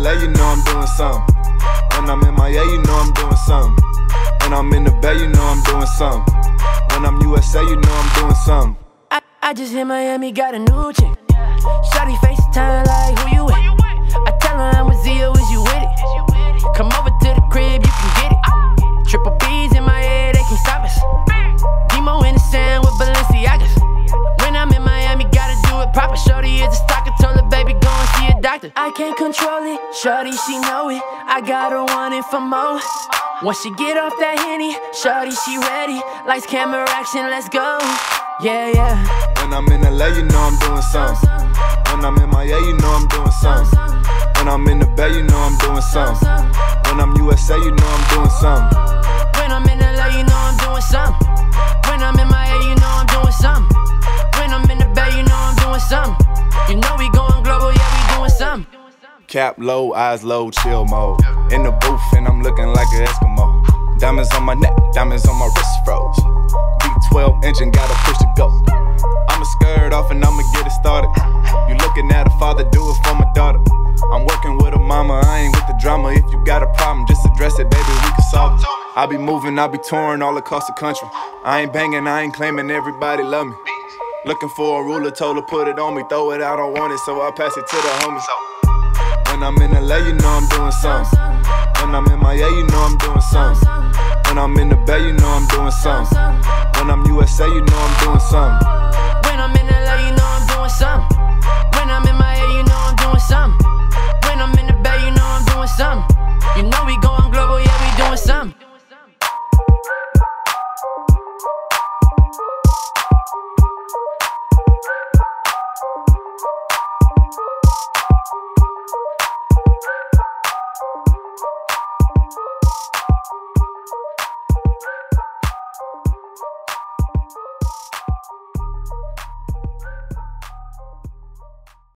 LA, you know I'm doing something. When I'm in MIA, you know I'm doing something. When I'm in the Bay, you know I'm doing something. When I'm USA, you know I'm doing something. I just hit Miami, got a new chick. Shawty FaceTime like, who you with? I tell her I'm with Zio, is you with it? Come over to the crib, you can get it. Triple B's in my head, they can't stop us. Demo in the sand with Balenciagas. When I'm in Miami, gotta do it proper. Shorty is a stalker, told her baby go and see a doctor. I can't control it, shorty she know it. I got her wanting for more. Once she get off that Henny, shorty she ready. Lights, camera, action, let's go. Yeah, yeah. When I'm in LA, you know I'm doing something. When I'm in MIA, you know I'm doing something. When I'm in the Bay, you know I'm doing something. When I'm USA, you know I'm doing something. When I'm in LA, you know I'm doing something. When I'm in MIA, you know I'm doing something. When I'm in the Bay, you know I'm doing something. You know we going global, yeah, we doing something. Cap low, eyes low, chill mode. In the booth and I'm looking like an Eskimo. Diamonds on my neck, diamonds on my wrist froze. V12 engine, gotta push to go. I'ma skirt off and I'ma get it started. You looking at a father, do it for my daughter. I'm working with a mama, I ain't with the drama. If you got a problem, just address it, baby, we can solve it. I be moving, I be touring all across the country. I ain't banging, I ain't claiming everybody love me. Looking for a ruler, told her put it on me. Throw it out, I don't want it, so I pass it to the homies. When I'm in LA, you know I'm doing something. When I'm in MIA, you know I'm doing something. When I'm in the Bay, you know I'm doing something. When I'm USA, you know I'm doing something. When I'm in LA, you know I'm doing something.